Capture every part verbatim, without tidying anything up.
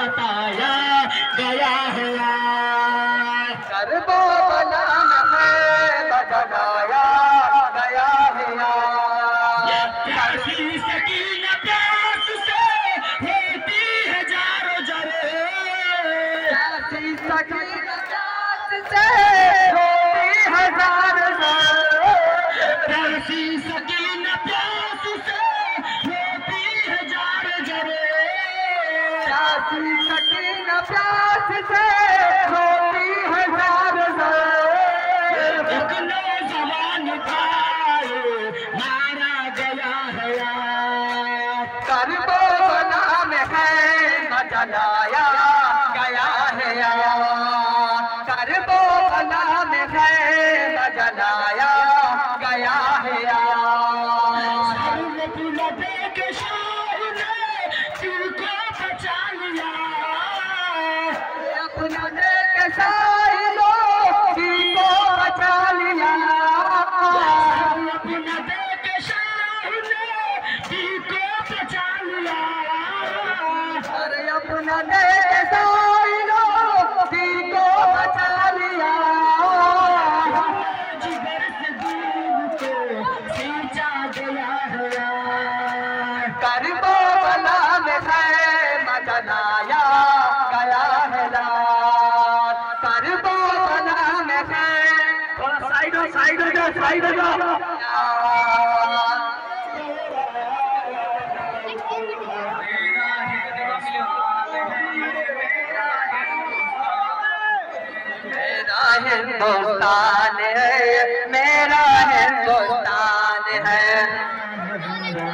बताया गया है करबला में बजाया गया है प्यासी सकीना प्यास से होती है जारो जरे प्यासी सकीना प्यास से होती है जारो जरे प्यासी सकीना प्यास से होती है जारो जरे प्यासी सकीना प्यास से होती है जारो जरे एक नौजवान था मारा गया है करबला में है जलाया गया है करबला में है जलाया गया है सर्वपुलटे के शाह ने दिल को बचा लिया अपना के साहिलो दिल को बचा लिया सर्वपुलटे के शाह ने दिल को बचा लिया अरे अपना के साहिलो दिल को बचा लिया जिगर से दिल को सींचा गया है करबला में है जलाया गया है करबला में है थोड़ा साइड हो साइड हो जाओ साइड हो जाओ मेरा हिंदुस्तान है मेरा हिंदुस्तान है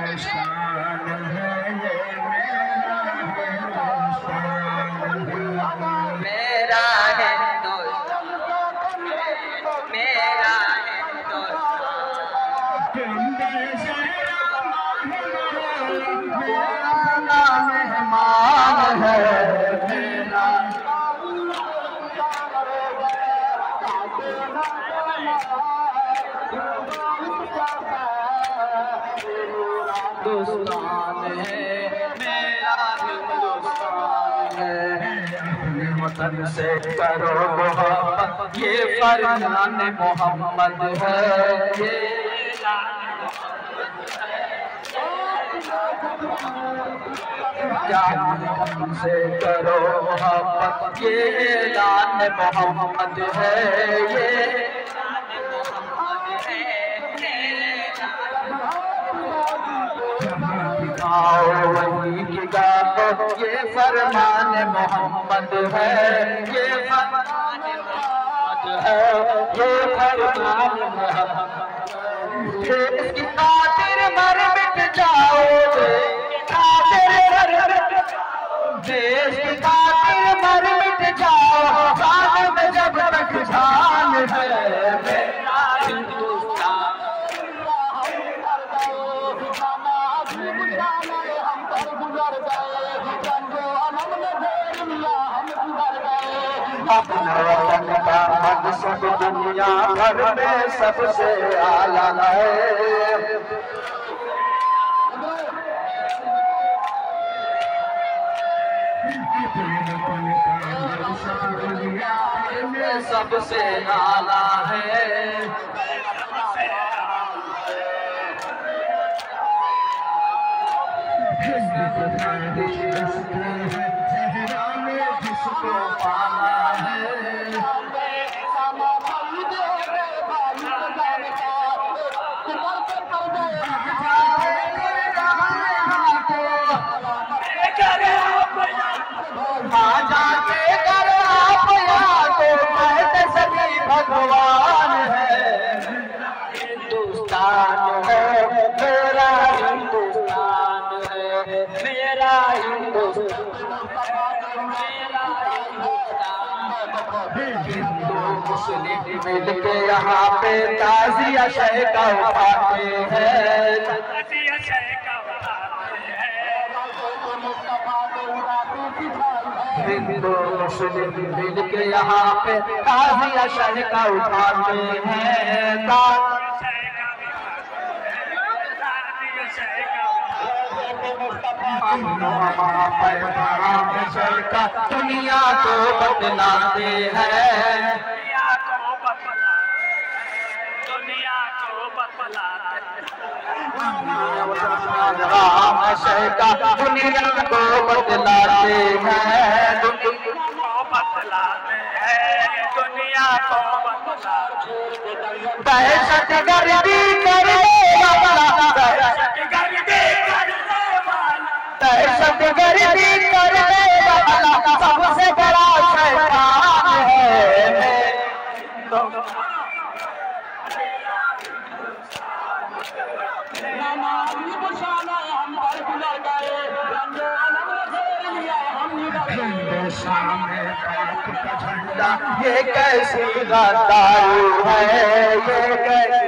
मेरा हिंदुस्तान मेरा हिंदुस्तान मेहमान है मेरा हिंदुस्तान है मेरा हिंदुस्तान है अपने वतन से करो मोहब्बत ये फरमान मोहम्मद है ये वतन से करो मोहब्बत ये ऐलान मोहम्मद है ये आओ वही की गाओ ये फरमान मोहम्मद है ये फरमान मोहम्मद है ये फरमान मोहम्मद इसकी खातिर मर मिट जाओगे खातिर मर मिट देश की खातिर मर मिट जाओ जान में जब तक जान है मेरा हिंदुस्तान अपना वतन का मकसद दुनिया भर में सबसे आला है सबसे आला है जिसको पाना है जाके करो आप यहाँ तो कहते सभी भगवान है हिंदुस्तान है मेरा हिंदुस्तान है मेरा हिंदुस्तान हिंदू मुस्लिम मिल के यहाँ पे ताजिया शह का उठाते हैं हिंदू मुस्लिम मिल के यहाँ पे ताजिया शह का उठाते हैं पैगाम चल का दुनिया को बतलाते हैं, दुनिया को बतला दुनिया को बतलाते राम शह का दुनिया को बतलाते हैं, दुनिया को बतलाते हैं, दुनिया को बतलाते दहशत गर्दी करने वाला, दहशत गर्दी करने वाला, दहशत गर्दी करने वाला सबसे बड़ा शैतान है। ये कैसी गद्दारी है, ये कैसी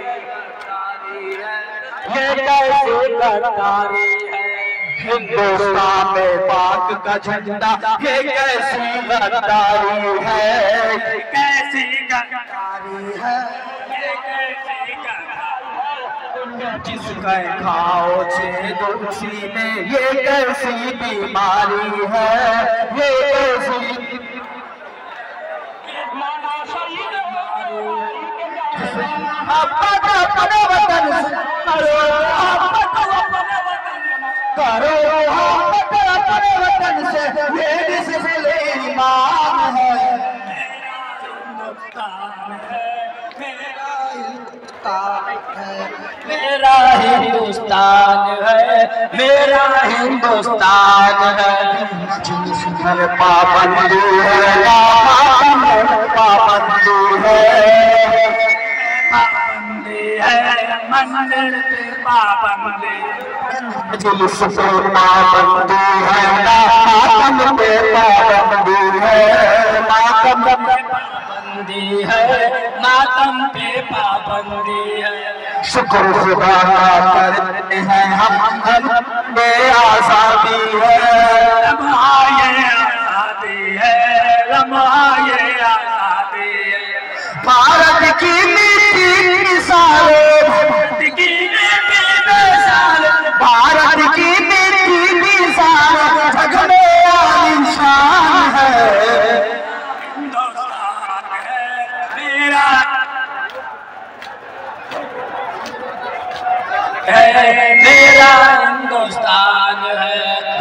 ये कैसी गद्दारी है, हिंदुस्तान में पाक का झंडा, ये कैसी गद्दारी है, कैसी गद्दारी है, ये कैसी गद्दारी जिसका खाओ छेद उसी में, ये कैसी बीमारी है, ये कैसी अपने वतन करो, करो अपने वतन से, ये जिससे ईमान है, मेरा हिंदुस्तान है, मेरा हिंदुस्तान है, पाबंदी है, पाबंदी है, पाबंदी है, मंदिर पे पाबंदी, जुलूस पे पाबंदी है, मातम पे पाबंदी है, मातम पे पाबंदी है, मातम पे पाबंदी है। शुक्र खुदा का करते हैं हम, हम में आजादी है, लम्हा ये आजादी है, लम्हा ये आजादी है, भारत की मीठी मिसालें, भारत की मीठी मिसालें, भारत की मीठी मिसालें जग में आलीशान है, हिंदुस्तान है मेरा है, मेरा हिंदुस्तान है,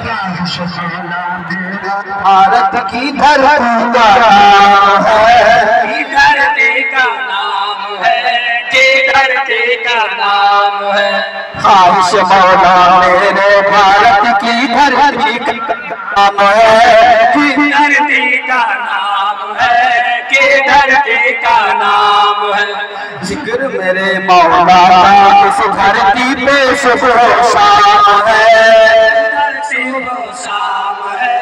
भारत की धरती का नाम है, धरती का नाम है, जी धरती का नाम है, ख्वाहिश मौला मेरे भारत की धरती का नाम है, धरती का नाम है, कि धरती का नाम है, जिक्र मेरे मौला का इस धरती पे सुबह शाम है, धरती को शाम है,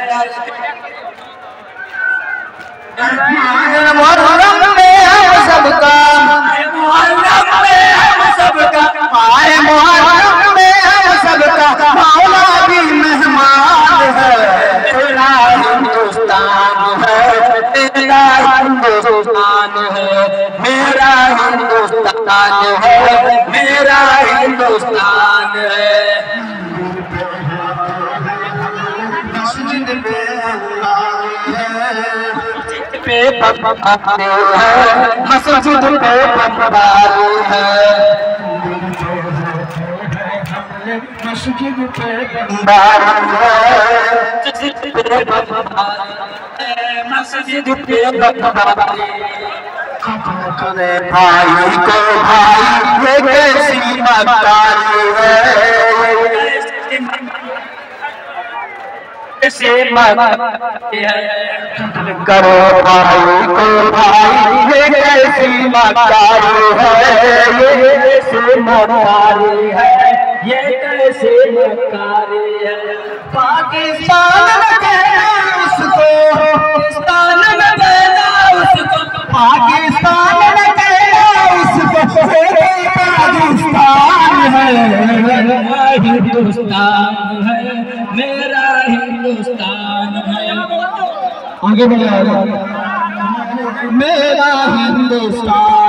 मुहर्रम में हम सबका, मुहर्रम में हम सबका, आए मुहर्रम में हम सबका मौला भी मेहमान है, तेरा हिंदुस्तान है, तेरा हिंदुस्तान है, मेरा हिंदुस्तान है, मेरा हिंदुस्तान है, पे बमबारी है, मस्जिद पे बमबारी है, मस्जिद पे बमबारी है, मस्जिद पे बमबारी करे भाई को भाई, ये कैसी मक्कारी है, से मक्कारी है, करो भाई को भाई, ये कैसी मक्कारी है, ये कैसी मक्कारी है, ये कैसे मक्कारी है, पाकिस्तान में कहना उसको, पाकिस्तान में कहना उसको, पाकिस्तान में कहना उसको, पाकिस्तान है, मेरा हिंदुस्तान है, मेरा हिंदुस्तान है, आगे बढ़ा, मेरा हिंदुस्तान